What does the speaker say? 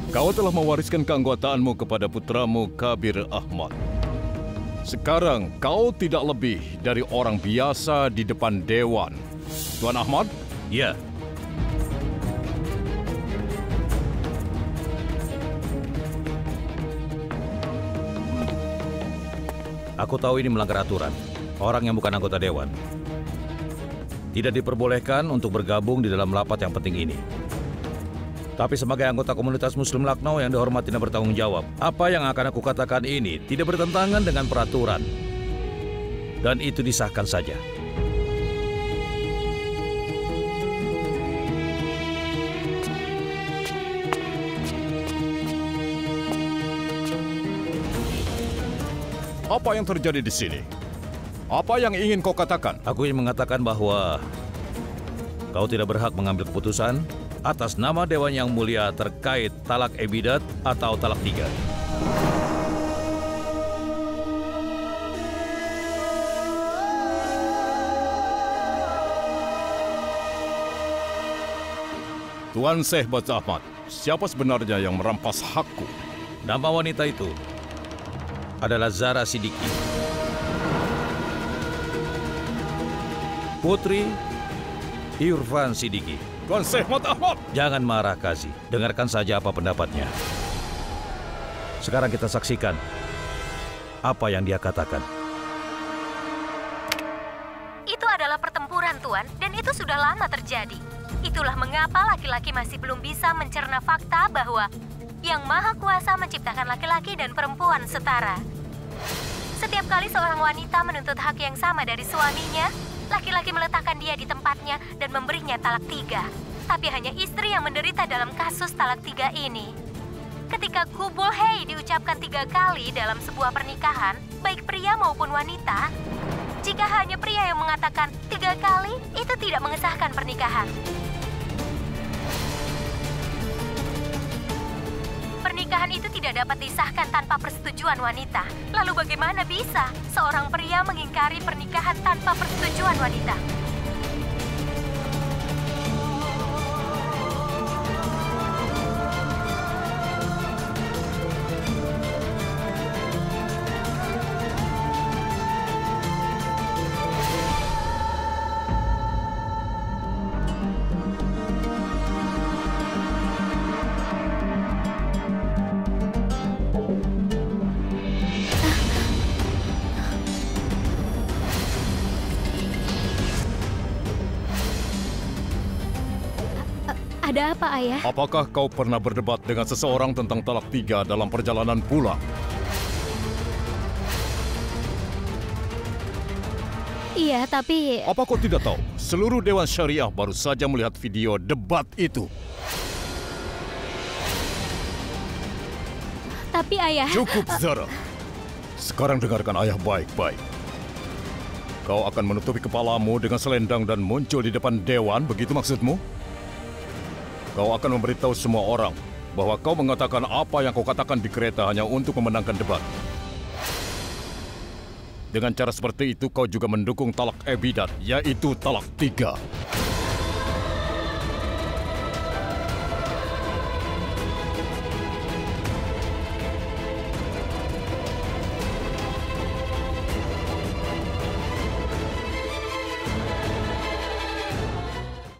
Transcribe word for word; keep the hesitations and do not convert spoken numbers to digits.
Kau telah mewariskan keanggotaanmu kepada putramu Kabir Ahmad. Sekarang kau tidak lebih dari orang biasa di depan Dewan. Tuan Ahmad? Ya. Aku tahu ini melanggar aturan. Orang yang bukan anggota Dewan tidak diperbolehkan untuk bergabung di dalam rapat yang penting ini. Tapi sebagai anggota komunitas Muslim Lucknow yang dihormati dan bertanggung jawab, apa yang akan aku katakan ini tidak bertentangan dengan peraturan. Dan itu disahkan saja. Apa yang terjadi di sini? Apa yang ingin kau katakan? Aku ingin mengatakan bahwa kau tidak berhak mengambil keputusan atas nama Dewan Yang Mulia terkait talak ebidat atau talak tiga. Tuan Syekh Baca Ahmad, siapa sebenarnya yang merampas hakku? Nama wanita itu adalah Zara Siddiqui, putri Irfan Siddiqui. Tuan Syekh Baca Ahmad! Jangan marah, Kazi. Dengarkan saja apa pendapatnya. Sekarang kita saksikan apa yang dia katakan. Itu adalah pertempuran, Tuan, dan itu sudah lama terjadi. Itulah mengapa laki-laki masih belum bisa mencerna fakta bahwa Yang Maha Kuasa menciptakan laki-laki dan perempuan setara. Setiap kali seorang wanita menuntut hak yang sama dari suaminya, laki-laki meletakkan dia di tempatnya dan memberinya talak tiga. Tapi hanya istri yang menderita dalam kasus talak tiga ini. Ketika Kubul Hei diucapkan tiga kali dalam sebuah pernikahan, baik pria maupun wanita, jika hanya pria yang mengatakan tiga kali, itu tidak mengesahkan pernikahan. Pernikahan itu tidak dapat disahkan tanpa persetujuan wanita. Lalu bagaimana bisa seorang pria mengingkari pernikahan tanpa persetujuan wanita? Ada apa, Ayah? Apakah kau pernah berdebat dengan seseorang tentang talak tiga dalam perjalanan pulang? Iya, tapi... Apa kau tidak tahu? Seluruh Dewan Syariah baru saja melihat video debat itu. Tapi, Ayah... Cukup, Zara. Sekarang dengarkan ayah baik-baik. Kau akan menutupi kepalamu dengan selendang dan muncul di depan Dewan, begitu maksudmu? Kau akan memberitahu semua orang bahwa kau mengatakan apa yang kau katakan di kereta hanya untuk memenangkan debat. Dengan cara seperti itu, kau juga mendukung talak ebidat, yaitu talak tiga.